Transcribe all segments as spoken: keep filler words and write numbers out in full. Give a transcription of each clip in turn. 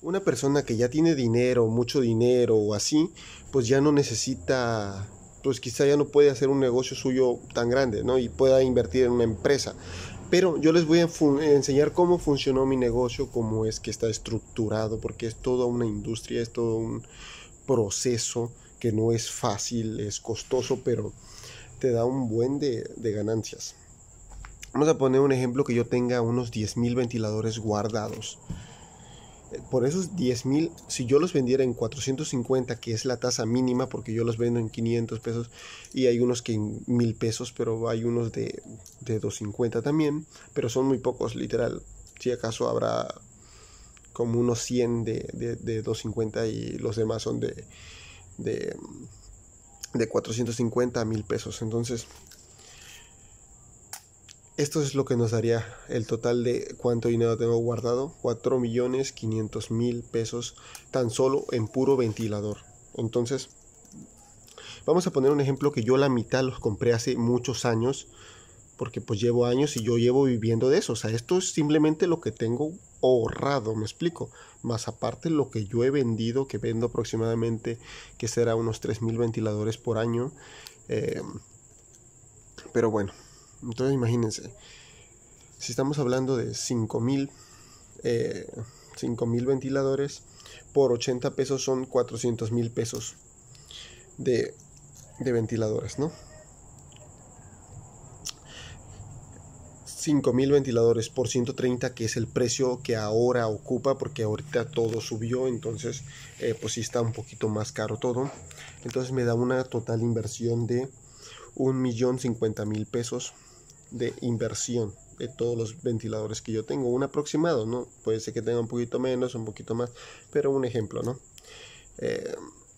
Una persona que ya tiene dinero, mucho dinero o así, pues ya no necesita, pues quizá ya no puede hacer un negocio suyo tan grande, ¿no? Y pueda invertir en una empresa. Pero yo les voy a enseñar cómo funcionó mi negocio, cómo es que está estructurado, porque es toda una industria, es todo un proceso que no es fácil, es costoso, pero te da un buen de, de ganancias. Vamos a poner un ejemplo que yo tenga unos diez mil ventiladores guardados. Por esos diez mil, si yo los vendiera en cuatrocientos cincuenta, que es la tasa mínima, porque yo los vendo en quinientos pesos y hay unos que en mil pesos, pero hay unos de, de doscientos cincuenta también, pero son muy pocos, literal. Si acaso habrá como unos cien de, de, de doscientos cincuenta y los demás son de, de, de cuatrocientos cincuenta a mil pesos. Entonces, esto es lo que nos daría el total de cuánto dinero tengo guardado. cuatro millones quinientos mil pesos tan solo en puro ventilador. Entonces, vamos a poner un ejemplo que yo la mitad los compré hace muchos años. Porque pues llevo años y yo llevo viviendo de eso. O sea, esto es simplemente lo que tengo ahorrado, me explico. Más aparte lo que yo he vendido, que vendo aproximadamente, que será unos tres mil ventiladores por año. Eh, pero bueno, entonces imagínense. Si estamos hablando de cinco mil eh, cinco mil ventiladores, por ochenta pesos son cuatrocientos mil pesos de, de ventiladores, ¿no? cinco mil ventiladores por ciento treinta, que es el precio que ahora ocupa, porque ahorita todo subió, entonces eh, pues sí está un poquito más caro todo. Entonces me da una total inversión de un millón cincuenta mil pesos de inversión de todos los ventiladores que yo tengo. Un aproximado, ¿no? Puede ser que tenga un poquito menos, un poquito más, pero un ejemplo, ¿no? Eh,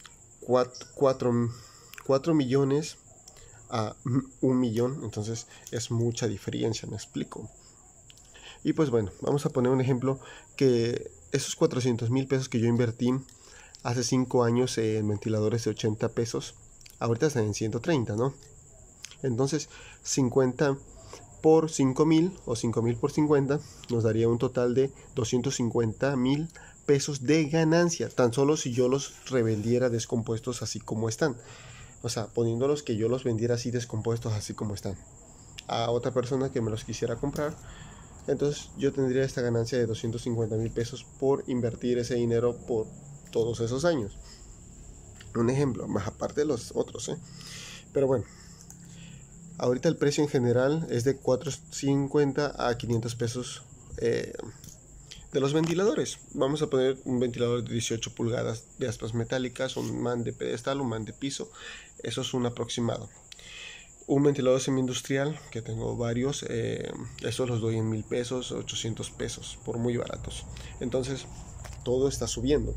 cuatro millones a un millón, entonces es mucha diferencia, me explico. Y pues bueno, vamos a poner un ejemplo que esos cuatrocientos mil pesos que yo invertí hace cinco años en ventiladores de ochenta pesos, ahorita están en ciento treinta, ¿no? Entonces cincuenta por cinco mil o cinco mil por cincuenta nos daría un total de doscientos cincuenta mil pesos de ganancia, tan solo si yo los revendiera descompuestos así como están. O sea, poniéndolos que yo los vendiera así descompuestos, así como están, a otra persona que me los quisiera comprar. Entonces yo tendría esta ganancia de doscientos cincuenta mil pesos por invertir ese dinero por todos esos años. Un ejemplo, más aparte de los otros, ¿eh? Pero bueno, ahorita el precio en general es de cuatrocientos cincuenta a quinientos pesos eh, de los ventiladores. Vamos a poner un ventilador de dieciocho pulgadas de aspas metálicas, un man de pedestal, un man de piso. Eso es un aproximado. Un ventilador semi-industrial, que tengo varios, eh, esos los doy en mil pesos, ochocientos pesos, por muy baratos. Entonces, todo está subiendo.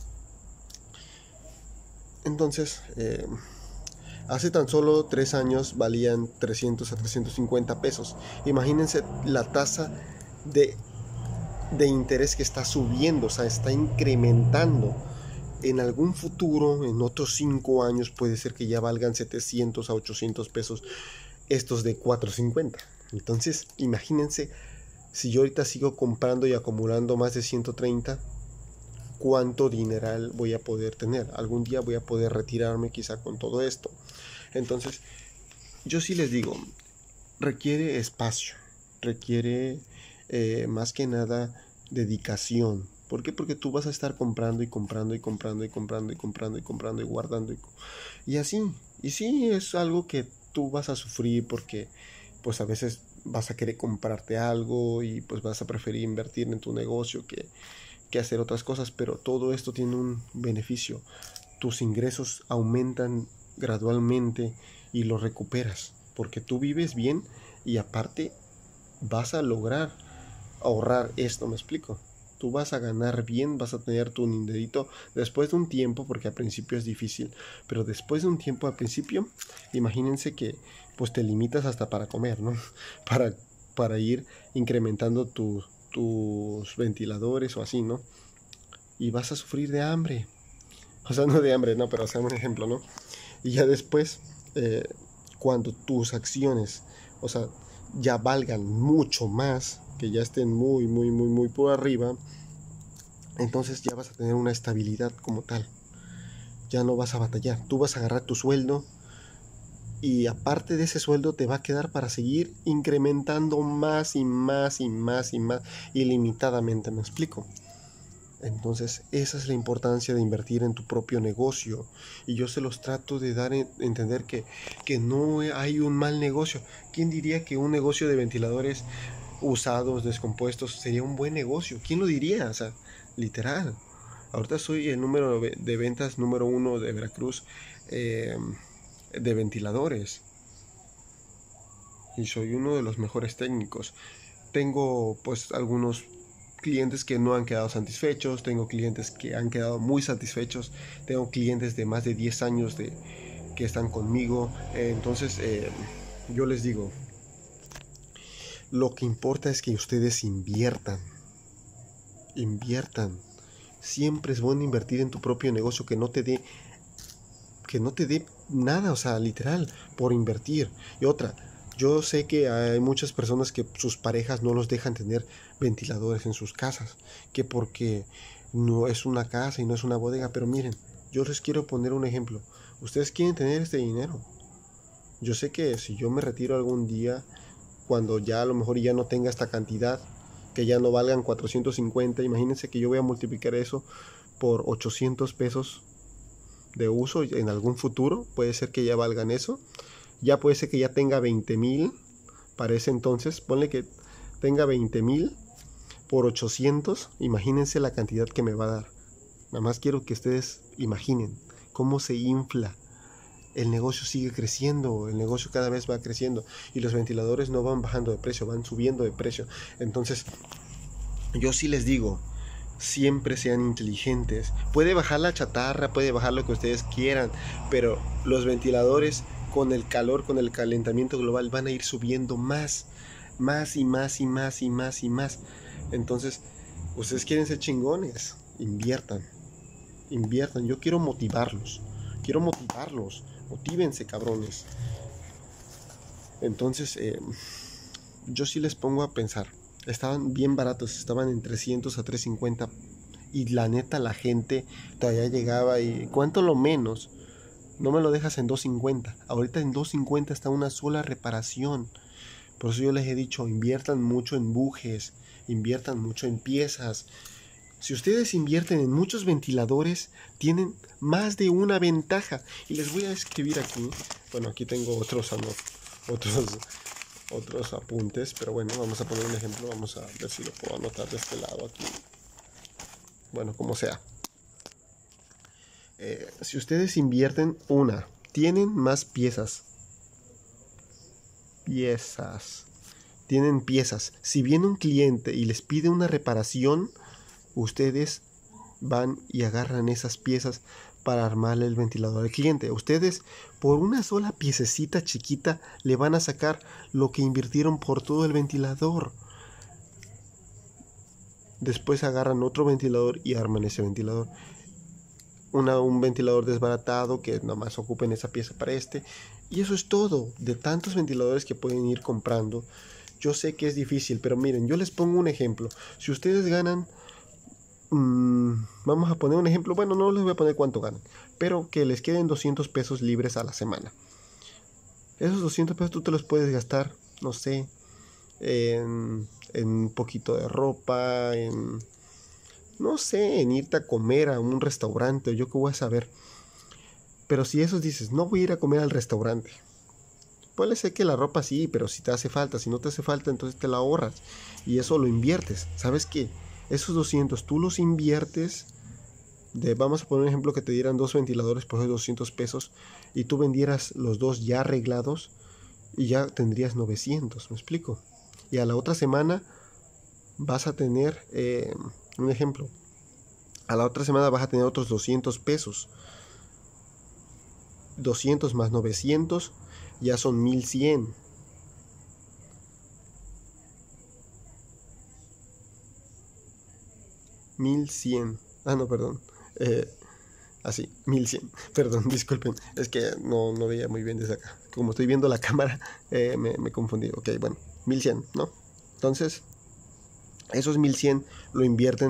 Entonces, eh, hace tan solo tres años valían trescientos a trescientos cincuenta pesos. Imagínense la tasa de de interés que está subiendo, o sea, está incrementando. En algún futuro, en otros cinco años, puede ser que ya valgan setecientos a ochocientos pesos estos de cuatrocientos cincuenta. Entonces, imagínense, si yo ahorita sigo comprando y acumulando más de ciento treinta, ¿cuánto dineral voy a poder tener? Algún día voy a poder retirarme quizá con todo esto. Entonces, yo sí les digo, requiere espacio, requiere eh, más que nada dedicación. ¿Por qué? Porque tú vas a estar comprando y comprando y comprando y comprando y comprando y comprando y guardando y, y así. Y sí, es algo que tú vas a sufrir porque pues a veces vas a querer comprarte algo y pues vas a preferir invertir en tu negocio que, que hacer otras cosas, pero todo esto tiene un beneficio. Tus ingresos aumentan gradualmente y los recuperas porque tú vives bien y aparte vas a lograr ahorrar esto, ¿me explico? Tú vas a ganar bien, vas a tener tu dinerito después de un tiempo, porque al principio es difícil, pero después de un tiempo al principio, imagínense que pues te limitas hasta para comer, ¿no? Para, para ir incrementando tu, tus ventiladores o así, ¿no? Y vas a sufrir de hambre. O sea, no de hambre, no, pero hacer un ejemplo, ¿no? Y ya después, eh, cuando tus acciones, o sea, ya valgan mucho más, que ya estén muy, muy, muy, muy por arriba, entonces ya vas a tener una estabilidad como tal. Ya no vas a batallar. Tú vas a agarrar tu sueldo y aparte de ese sueldo te va a quedar para seguir incrementando más y más y más y más ilimitadamente, ¿me explico? Entonces esa es la importancia de invertir en tu propio negocio, y yo se los trato de dar a entender que, que no hay un mal negocio. ¿Quién diría que un negocio de ventiladores usados, descompuestos, sería un buen negocio? ¿Quién lo diría? O sea, literal. Ahorita soy el número de ventas número uno de Veracruz eh, de ventiladores, y soy uno de los mejores técnicos. Tengo pues algunos clientes que no han quedado satisfechos, tengo clientes que han quedado muy satisfechos, tengo clientes de más de diez años de, que están conmigo. Eh, entonces eh, yo les digo, lo que importa es que ustedes inviertan, inviertan. Siempre es bueno invertir en tu propio negocio, que no te dé que no te dé nada, o sea, literal, por invertir. Y otra, yo sé que hay muchas personas que sus parejas no los dejan tener ventiladores en sus casas, que porque no es una casa y no es una bodega, pero miren, yo les quiero poner un ejemplo. Ustedes quieren tener este dinero. Yo sé que si yo me retiro algún día, cuando ya a lo mejor ya no tenga esta cantidad, que ya no valgan cuatrocientos cincuenta, imagínense que yo voy a multiplicar eso por ochocientos pesos de uso en algún futuro. Puede ser que ya valgan eso, ya puede ser que ya tenga veinte mil para ese entonces. Ponle que tenga veinte mil por ochocientos, imagínense la cantidad que me va a dar. Nada más quiero que ustedes imaginen cómo se infla. El negocio sigue creciendo, el negocio cada vez va creciendo, y los ventiladores no van bajando de precio, van subiendo de precio. Entonces yo sí les digo, siempre sean inteligentes. Puede bajar la chatarra, puede bajar lo que ustedes quieran, pero los ventiladores, con el calor, con el calentamiento global, van a ir subiendo más, más y más y más y más y más. Entonces, ustedes quieren ser chingones, inviertan, inviertan. Yo quiero motivarlos, quiero motivarlos, motívense, cabrones. Entonces, eh, yo sí les pongo a pensar. Estaban bien baratos, estaban en trescientos a trescientos cincuenta, y la neta la gente todavía llegaba y ¿cuánto lo menos? No me lo dejas en doscientos cincuenta. Ahorita en doscientos cincuenta está una sola reparación. Por eso yo les he dicho, inviertan mucho en bujes, inviertan mucho en piezas. Si ustedes invierten en muchos ventiladores, tienen más de una ventaja. Y les voy a escribir aquí. Bueno, aquí tengo otros, otros, otros apuntes, pero bueno, vamos a poner un ejemplo. Vamos a ver si lo puedo anotar de este lado aquí. Bueno, como sea. Eh, si ustedes invierten una, tienen más piezas. Piezas. Tienen piezas. Si viene un cliente y les pide una reparación, ustedes van y agarran esas piezas para armarle el ventilador al cliente. Ustedes por una sola piececita chiquita le van a sacar lo que invirtieron por todo el ventilador. Después agarran otro ventilador y arman ese ventilador. Una, un ventilador desbaratado que nomás ocupen esa pieza para este. Y eso es todo. De tantos ventiladores que pueden ir comprando. Yo sé que es difícil, pero miren, yo les pongo un ejemplo. Si ustedes ganan, mmm, vamos a poner un ejemplo, bueno, no les voy a poner cuánto ganan, pero que les queden doscientos pesos libres a la semana. Esos doscientos pesos tú te los puedes gastar, no sé, en, en un poquito de ropa, en, no sé, en irte a comer a un restaurante, o yo qué voy a saber. Pero si esos dices, no voy a ir a comer al restaurante, puede ser que la ropa sí, pero si te hace falta, si no te hace falta, entonces te la ahorras y eso lo inviertes. ¿Sabes qué? Esos doscientos tú los inviertes, de, vamos a poner un ejemplo, que te dieran dos ventiladores por esos doscientos pesos y tú vendieras los dos ya arreglados y ya tendrías novecientos, ¿me explico? Y a la otra semana vas a tener, eh, un ejemplo, a la otra semana vas a tener otros doscientos pesos. doscientos más novecientos ya son mil cien. mil cien. Ah, no, perdón. Eh, así, mil cien. Perdón, disculpen. Es que no, no veía muy bien desde acá. Como estoy viendo la cámara, eh, me, me confundí. Ok, bueno, mil cien, ¿no? Entonces, esos mil cien lo invierten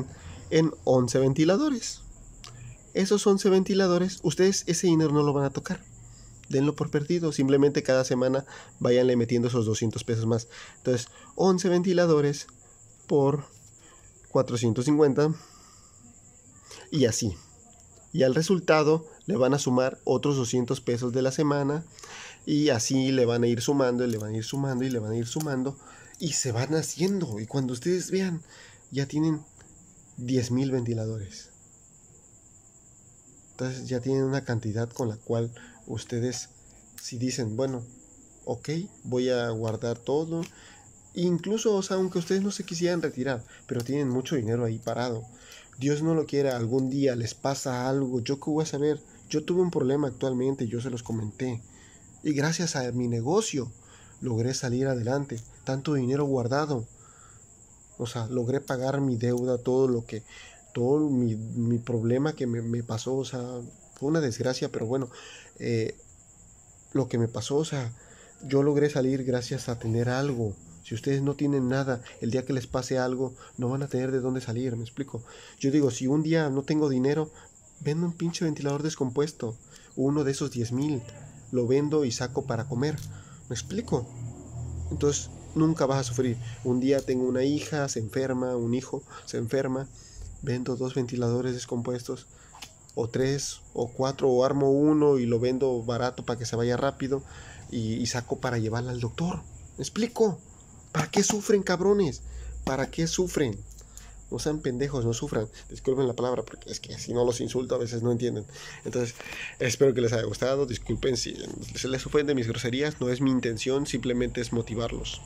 en once ventiladores. Esos once ventiladores, ustedes ese dinero no lo van a tocar. Denlo por perdido, simplemente cada semana váyanle metiendo esos doscientos pesos más. Entonces, once ventiladores por cuatrocientos cincuenta y así. Y al resultado le van a sumar otros doscientos pesos de la semana y así le van a ir sumando y le van a ir sumando y le van a ir sumando y se van haciendo. Y cuando ustedes vean, ya tienen diez mil ventiladores. Entonces ya tienen una cantidad con la cual ustedes, si dicen, bueno, ok, voy a guardar todo, incluso, o sea, aunque ustedes no se quisieran retirar, pero tienen mucho dinero ahí parado, Dios no lo quiera, algún día les pasa algo, yo qué voy a saber, yo tuve un problema actualmente, yo se los comenté, y gracias a mi negocio logré salir adelante, tanto dinero guardado, o sea, logré pagar mi deuda, todo lo que, todo mi, mi problema que me, me pasó, o sea, fue una desgracia, pero bueno, eh, lo que me pasó, o sea, yo logré salir gracias a tener algo. Si ustedes no tienen nada, el día que les pase algo, no van a tener de dónde salir, ¿me explico? Yo digo, si un día no tengo dinero, vendo un pinche ventilador descompuesto, uno de esos diez mil, lo vendo y saco para comer, ¿me explico? Entonces, nunca vas a sufrir. Un día tengo una hija, se enferma, un hijo se enferma, vendo dos ventiladores descompuestos, o tres, o cuatro, o armo uno y lo vendo barato para que se vaya rápido y, y saco para llevarla al doctor. ¿Me explico? ¿Para qué sufren, cabrones? ¿Para qué sufren? No sean pendejos, no sufran. Disculpen la palabra, porque es que si no los insulto a veces no entienden. Entonces, espero que les haya gustado. Disculpen si se les ofende mis groserías. No es mi intención, simplemente es motivarlos.